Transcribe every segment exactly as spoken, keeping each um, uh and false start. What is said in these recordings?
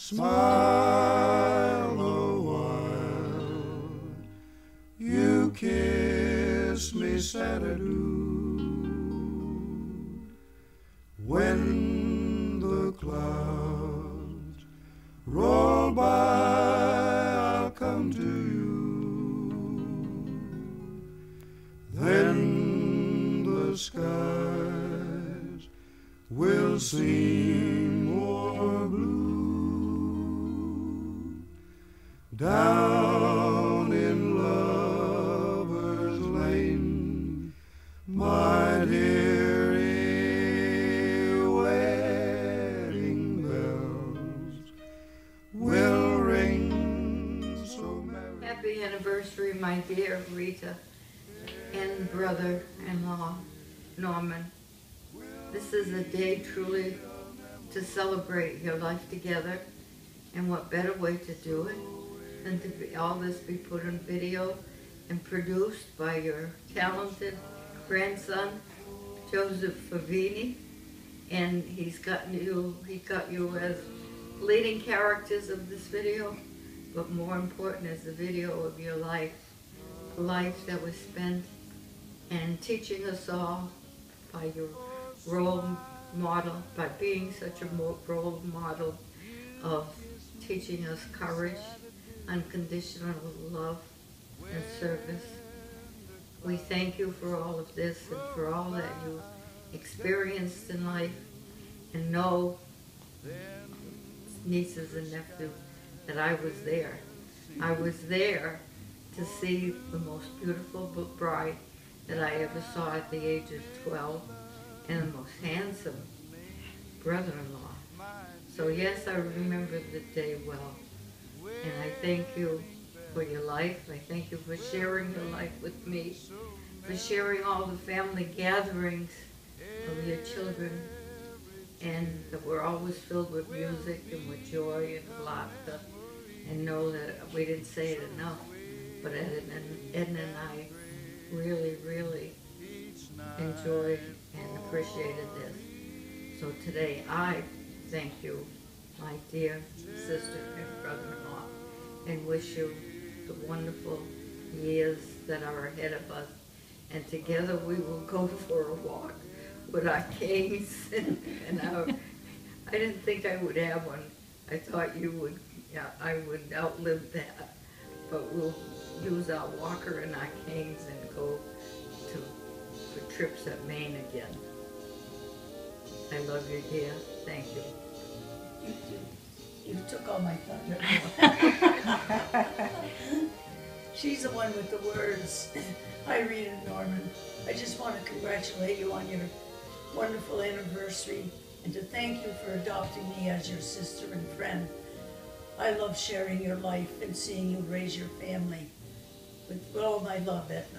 Smile a while, you kiss me sad-adieu. When the clouds roll by, I'll come to you. Then the skies will seem more blue. Down in Lover's Lane, my dearie, wedding bells will ring so merry. Happy anniversary, my dear Rita and brother-in-law, Norman. This is a day truly to celebrate your life together, and what better way to do it than to be, all this be put on video and produced by your talented grandson, Joe Favini, and he's gotten you, he got you as leading characters of this video, but more important is the video of your life, a life that was spent and teaching us all by your role model, by being such a role model of teaching us courage, unconditional love, and service. We thank you for all of this and for all that you experienced in life, and know, nieces and nephews, that I was there. I was there to see the most beautiful bride that I ever saw at the age of twelve, and the most handsome brother-in-law. So yes, I remember the day well. And I thank you for your life. I thank you for sharing your life with me, for sharing all the family gatherings of your children, and that we're always filled with music and with joy and laughter. And know that we didn't say it enough, but Ed and, Edna and I really, really enjoyed and appreciated this. So today I thank you, my dear sister and brother-in-law, and wish you the wonderful years that are ahead of us. And together we will go for a walk with our canes and, and our, I didn't think I would have one. I thought you would, yeah, I would outlive that. But we'll use our walker and our canes and go to for trips at Maine again. I love you, dear. Thank you. You too. You took all my thunder. She's the one with the words. Hi, Rita and Norman. I just want to congratulate you on your wonderful anniversary and to thank you for adopting me as your sister and friend. I love sharing your life and seeing you raise your family. With all my love, Edna.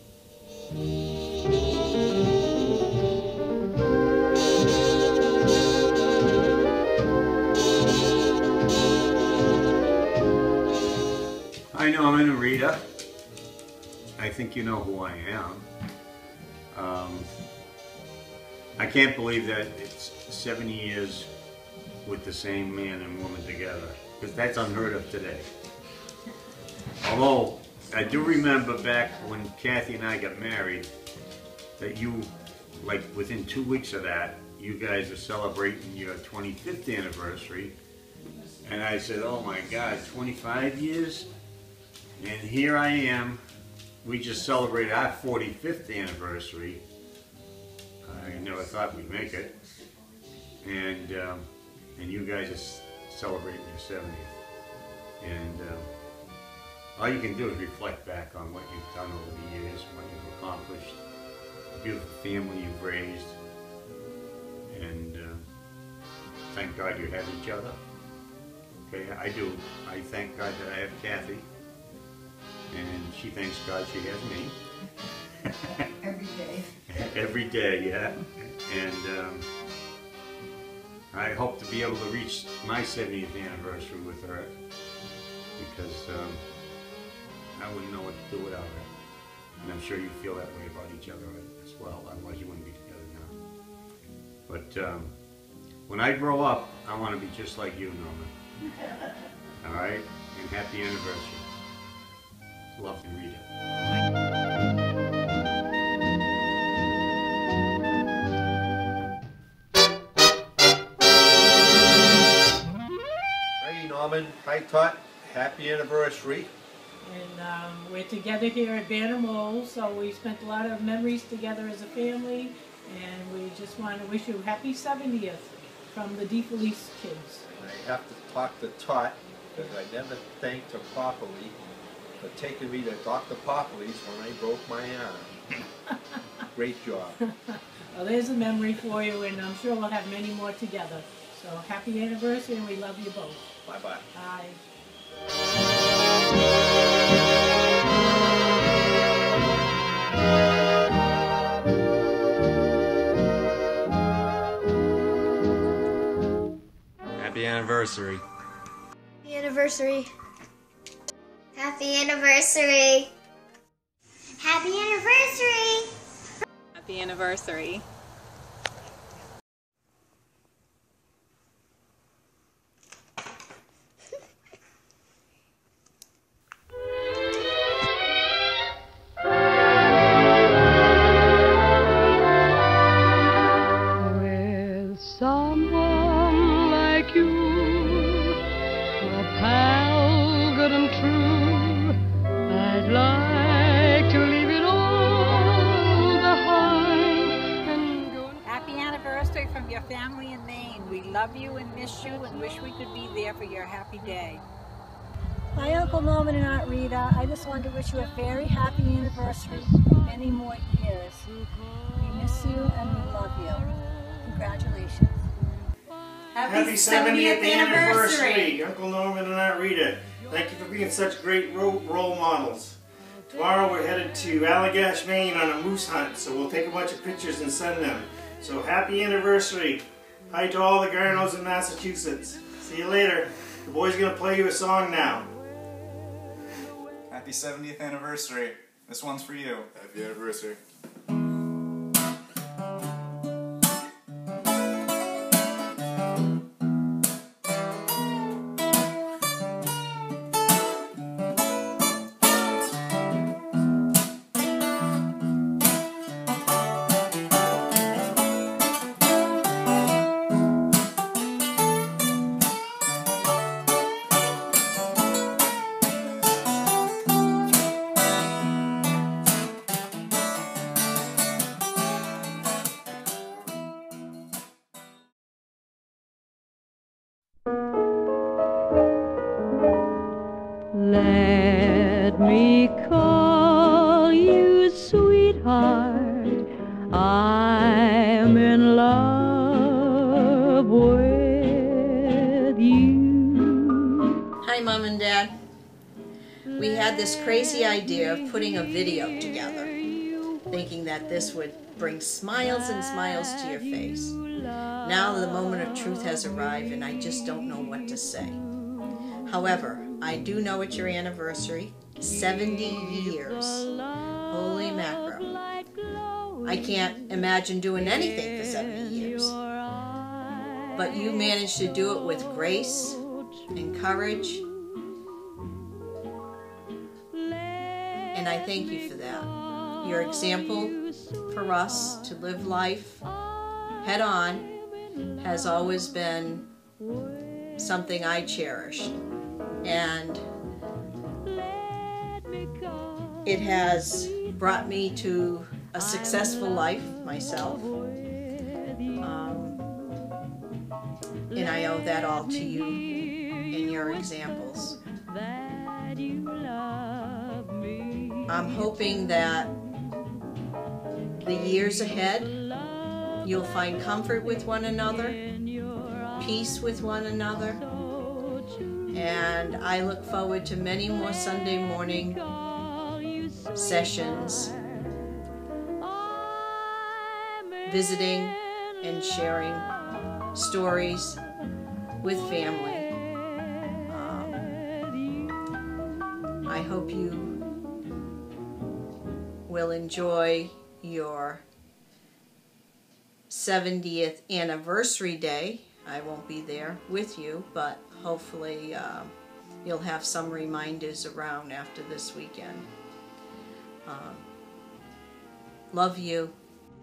Hi, Norman and Rita. I think you know who I am. Um, I can't believe that it's seventy years with the same man and woman together, because that's unheard of today. Although, I do remember back when Kathy and I got married, that you, like within two weeks of that, you guys are celebrating your twenty-fifth anniversary. And I said, oh my God, twenty-five years? And here I am. We just celebrated our forty-fifth anniversary. I never thought we'd make it. And um, and you guys are celebrating your seventieth. And um, all you can do is reflect back on what you've done over the years, what you've accomplished, the beautiful family you've raised. And uh, thank God you have each other. Okay, I do. I thank God that I have Kathy. And she thanks God she has me. Every day. Every day, yeah. And um, I hope to be able to reach my seventieth anniversary with her, because um, I wouldn't know what to do without her. And I'm sure you feel that way about each other as well, otherwise you wouldn't be together now. But um, when I grow up, I want to be just like you, Norman. All right, and happy anniversary. Love you, Rita. Hi, Norman. Hi, Tot. Happy anniversary. And um, we're together here at Banner so we spent a lot of memories together as a family, and we just want to wish you happy seventieth from the DeFelice kids. I have to talk to Tot because I never thanked her properly for taking me to Doctor Popley's when I broke my arm. Great job. Well, there's a memory for you, and I'm sure we'll have many more together. So happy anniversary, and we love you both. Bye-bye. Bye. Happy anniversary. Happy anniversary. Happy anniversary. Happy anniversary. Happy anniversary. With someone like you, a pal good and true, I'd like to leave it all behind and go. Happy anniversary from your family in Maine. We love you and miss you and wish we could be there for your happy day. Hi, Uncle Norman and Aunt Rita. I just wanted to wish you a very happy anniversary, many more years. We miss you and we love you. Congratulations. Happy seventieth anniversary, Uncle Norman and Aunt Rita. Thank you for being such great role, role models. Tomorrow we're headed to Allagash, Maine on a moose hunt, so we'll take a bunch of pictures and send them. So happy anniversary. Hi to all the Garneaus in Massachusetts. See you later. The boys are going to play you a song now. Happy seventieth anniversary. This one's for you. Happy anniversary. Let me call you sweetheart. I'm in love with you. Hi, Mom and Dad. We had this crazy idea of putting a video together, thinking that this would bring smiles and smiles to your face. Now the moment of truth has arrived and I just don't know what to say. However, I do know it's your anniversary, seventy years. Holy mackerel. I can't imagine doing anything for seventy years. But you managed to do it with grace and courage. And I thank you for that. Your example for us to live life head on has always been something I cherished. And it has brought me to a successful life myself. Um, and I owe that all to you and your examples. I'm hoping that the years ahead you'll find comfort with one another, peace with one another, and I look forward to many more Sunday morning sessions, visiting and sharing stories with family. Um, I hope you will enjoy your seventieth anniversary day I won't be there with you, but hopefully uh, you'll have some reminders around after this weekend. Um, love you.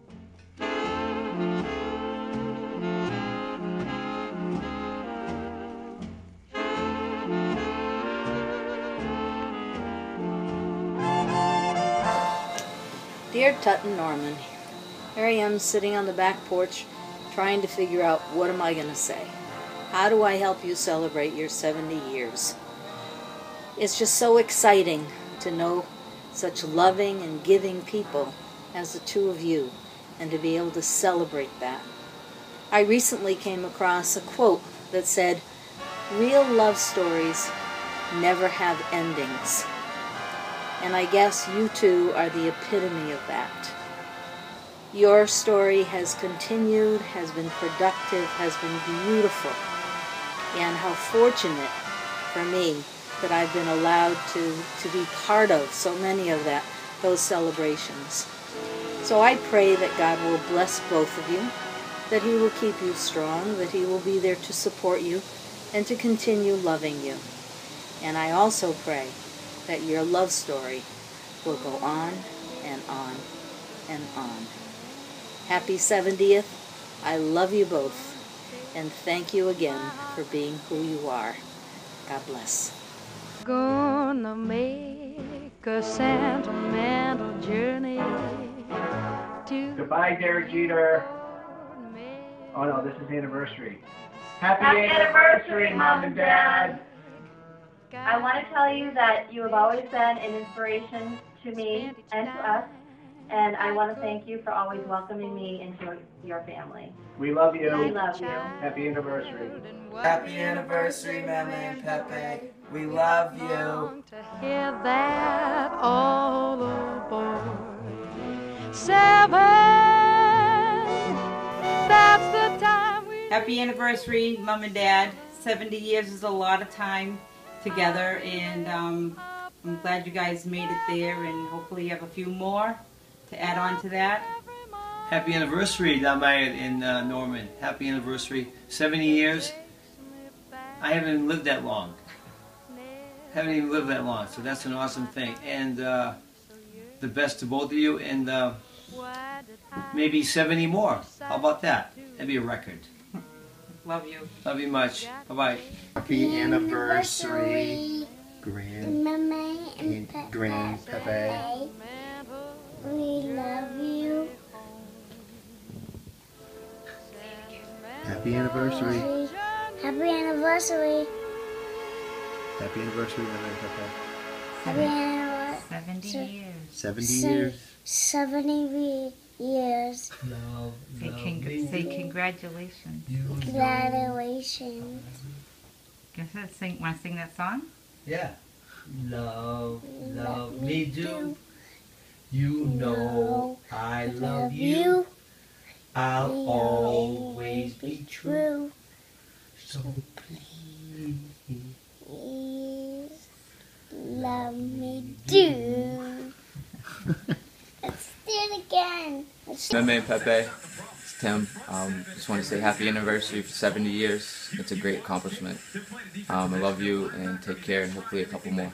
Dear Tut and Norman, here I am sitting on the back porch trying to figure out what am I going to say. How do I help you celebrate your seventy years? It's just so exciting to know such loving and giving people as the two of you and to be able to celebrate that. I recently came across a quote that said, "Real love stories never have endings." And I guess you two are the epitome of that. Your story has continued, has been productive, has been beautiful. And how fortunate for me that I've been allowed to, to be part of so many of that, those celebrations. So I pray that God will bless both of you, that He will keep you strong, that He will be there to support you and to continue loving you. And I also pray that your love story will go on and on and on. Happy seventieth. I love you both. And thank you again for being who you are. God bless. Gonna make a sentimental journey to... Goodbye, Derek Jeter. Oh no, this is the anniversary. Happy, Happy anniversary, anniversary, Mom and Dad. I want to tell you that you have always been an inspiration to me and to us, and I want to thank you for always welcoming me into your family. We love you. We love you. Happy anniversary. Happy anniversary, Mama and Pepe. We love you. To hear that all aboard. Seven, that's the time we... Happy anniversary, Mom and Dad. seventy years is a lot of time together, and um, I'm glad you guys made it there, and hopefully you have a few more to add on to that. Happy anniversary, Damaya and uh, Norman. Happy anniversary. seventy years. I haven't even lived that long. Haven't even lived that long, so that's an awesome thing. And uh, the best to both of you, and uh, maybe seventy more. How about that? That'd be a record. Love you. Love you much. Bye-bye. Happy anniversary, Grand Mama and Grand Pepe. We love you. Happy anniversary. Happy anniversary. Happy anniversary, Mama and Pepe. Happy anniversary. Seventy years. Seventy Se- years. Seventy years. Love, Say, cong say congratulations. Congratulations. Guess that sing. Want to sing that song? Yeah. Love, love me do. You know I love you. I'll always be true. So please, please love me do. Let's do it again. Let's Meme and Pepe, it's Tim. Um, just want to say happy anniversary for seventy years. It's a great accomplishment. Um, I love you, and take care, and hopefully a couple more.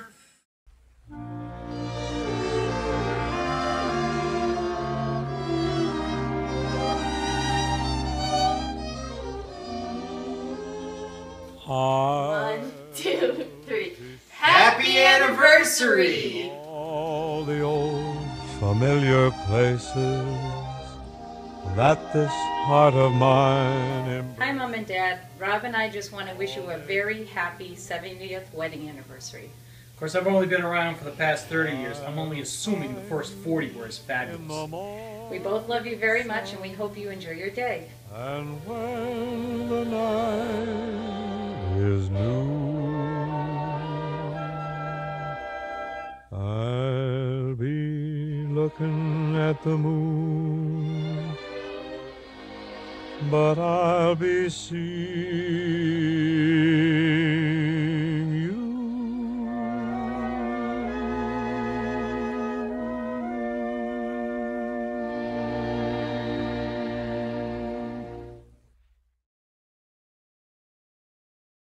One, two, three. Happy anniversary! All the old familiar places that this heart of mine embraces. Hi, Mom and Dad. Rob and I just want to wish you a very happy seventieth wedding anniversary. Of course, I've only been around for the past thirty years. I'm only assuming the first forty were as fabulous. We both love you very much, and we hope you enjoy your day. And when the night is new, I'll be looking at the moon, but I'll be seeing